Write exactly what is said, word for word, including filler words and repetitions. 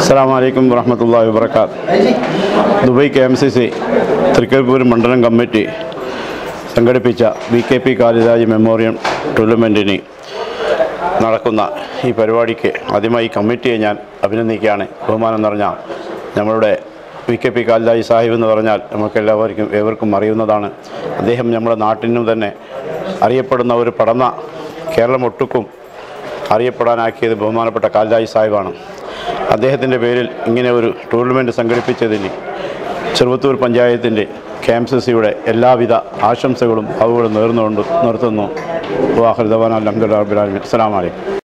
അസ്സലാമു വറഹ്മത്തുള്ളാഹി വബറകാത്ത്. Dubai K M C C Thrikkaripur മണ്ഡലം കമ്മിറ്റി സംഘടിപ്പിച്ച V K P Khalidaji memorial ടൂർണമെൻറ്റിന് നടക്കുന്ന ഈ പരിപാടിക്ക് ആദ്യമായി കമ്മിറ്റിയെ ഞാൻ അഭിനന്ദിക്കുകയാണ്. ബഹുമാനം നിറഞ്ഞ നമ്മളുടെ V K P Khalidaji Sahib എന്ന് പറഞ്ഞാൽ നമുക്കെല്ലാവർക്കും ഏവർക്കും അറിയുന്നതാണ്. അദ്ദേഹം നമ്മുടെ നാട്ടിനും തന്നെ അറിയപ്പെടുന്ന ഒരു പടന്ന കേരളമൊട്ടുക്കും അറിയപ്പെടാനാക്കിയത് ബഹുമാനപ്പെട്ട കാലിദാജി സാഹിബാണ്. അദ്ദേഹത്തിൻ്റെ പേരിൽ ഇങ്ങനെ ഒരു ടൂർണമെൻറ്റ് സംഘടിപ്പിച്ചതിന് ചെറുവത്തൂർ പഞ്ചായത്തിൻ്റെ കെ എം സി സിയുടെ എല്ലാവിധ ആശംസകളും അവകളും നേർന്നുകൊണ്ട് നിർത്തുന്നു. വാഹിർ ദവാന അൽഹംദുലില്ലാഹി റബ്ബിൽ ആലമീൻ. അസ്സലാമു അലൈക്കും.